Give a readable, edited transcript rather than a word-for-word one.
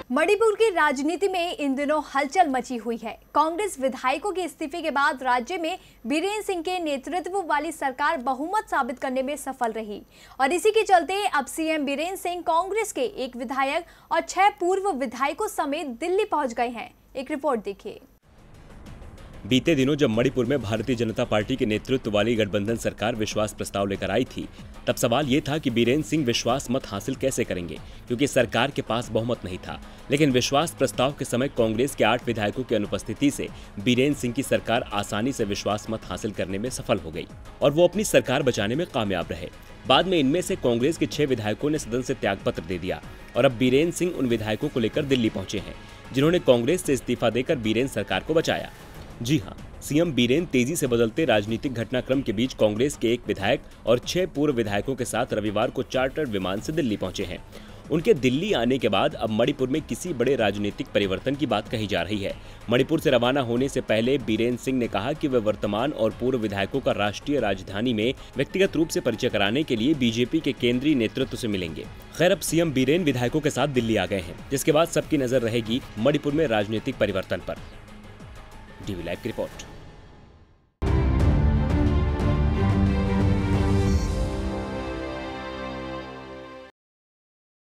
मणिपुर की राजनीति में इन दिनों हलचल मची हुई है। कांग्रेस विधायकों के इस्तीफे के बाद राज्य में बीरेन सिंह के नेतृत्व वाली सरकार बहुमत साबित करने में सफल रही और इसी के चलते अब सीएम बीरेन सिंह कांग्रेस के एक विधायक और 6 पूर्व विधायकों समेत दिल्ली पहुंच गए हैं। एक रिपोर्ट देखिए। बीते दिनों जब मणिपुर में भारतीय जनता पार्टी के नेतृत्व वाली गठबंधन सरकार विश्वास प्रस्ताव लेकर आई थी, तब सवाल ये था कि बीरेन सिंह विश्वास मत हासिल कैसे करेंगे, क्योंकि सरकार के पास बहुमत नहीं था। लेकिन विश्वास प्रस्ताव के समय कांग्रेस के 8 विधायकों की अनुपस्थिति से बीरेन सिंह की सरकार आसानी से विश्वास मत हासिल करने में सफल हो गई और वो अपनी सरकार बचाने में कामयाब रहे। बाद में इनमें से कांग्रेस के 6 विधायकों ने सदन से त्यागपत्र दे दिया और अब बीरेन सिंह उन विधायकों को लेकर दिल्ली पहुंचे हैं जिन्होंने कांग्रेस से इस्तीफा देकर बीरेन सरकार को बचाया। जी हां, सीएम बीरेन तेजी से बदलते राजनीतिक घटनाक्रम के बीच कांग्रेस के एक विधायक और 6 पूर्व विधायकों के साथ रविवार को चार्टर्ड विमान से दिल्ली पहुंचे हैं। उनके दिल्ली आने के बाद अब मणिपुर में किसी बड़े राजनीतिक परिवर्तन की बात कही जा रही है। मणिपुर से रवाना होने से पहले बीरेन सिंह ने कहा कि वे वर्तमान और पूर्व विधायकों का राष्ट्रीय राजधानी में व्यक्तिगत रूप से परिचय कराने के लिए बीजेपी के केंद्रीय नेतृत्व से मिलेंगे। खैर, अब सीएम बीरेन विधायकों के साथ दिल्ली आ गए हैं, जिसके बाद सबकी नजर रहेगी मणिपुर में राजनीतिक परिवर्तन पर। टीवी लाइव की रिपोर्ट।